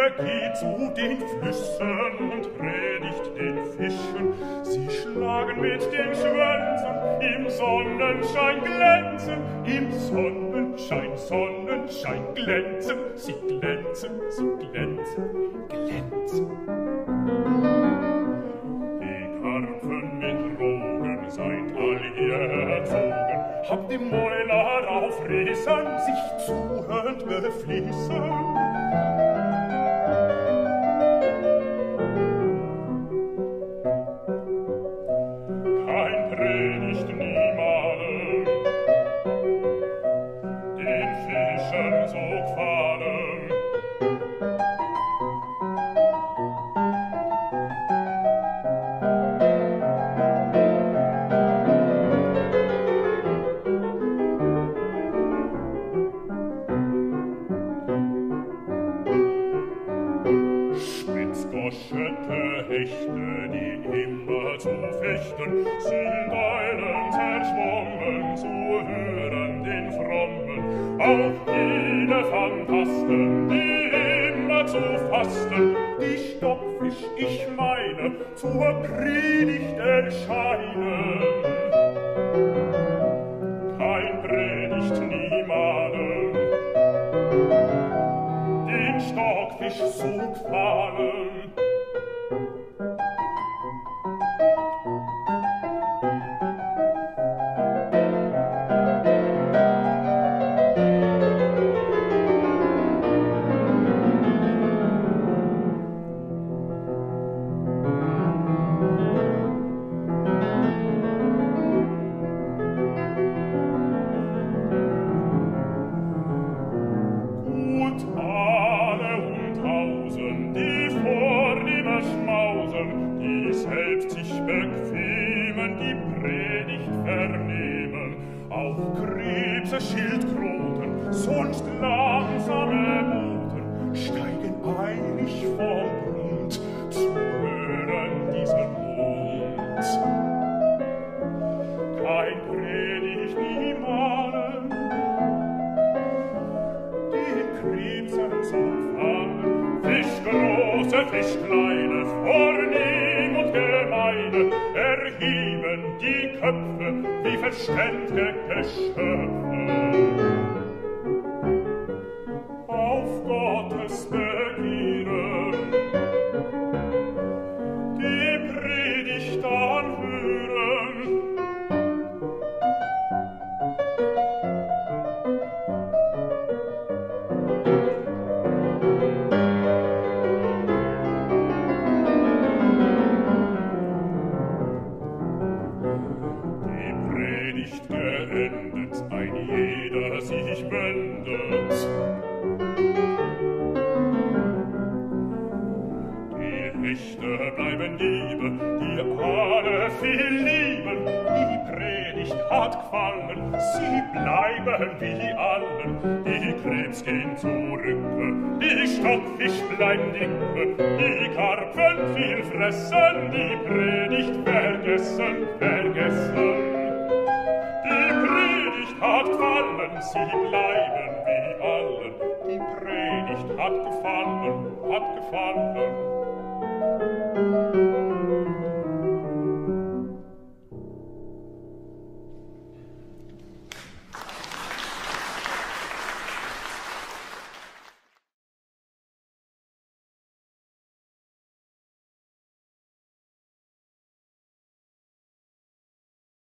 geht zu den Flüssen und predigt den Fischen. Sie schlagen mit den Schwänzen, im Sonnenschein glänzen, im Sonnenschein, Sonnenschein glänzen, sie glänzen, sie glänzen, glänzen. Die Karpfen mit Rogen seid all ihr erzogen, habt die Mäuler aufrissen, sich zuhörend befließen. Kein Predigt niemalen, den Fischen so gefallen. Spitzgoschete Hechte, die immer zu fechten, sind Eulen zerschwommen, zu hören den Frommen, auch jene Phantasten, die immer zu fasten, die Stockfisch, ich meine, zur Predigt erscheinen. Kein Predigt niemalen, den Stockfisch so gefallen. Schildkröten, sonst langsame Boten, steigen eilig vom Grund, zu hören diesen Mund. Kein Predigt niemalen, den Krebsen zu fangen, Fisch große, Fisch kleine, vornehm und gemeine, erheben die Köpfe wie verständige Geschöpfe. Auf Gottes Begieren, die Predigt anhören. Geendet, ein jeder sich wendet. Die Hechte bleiben liebe, die alle viel lieben. Die Predigt hat gefallen, sie bleiben wie allen. Die Krebs gehen zurück, die Stockfisch bleiben dicke, die Karpfen viel fressen, die Predigt vergessen, vergessen. Die Predigt hat gefallen, sie bleiben wie allen. Die Predigt hat gefallen, hat gefallen.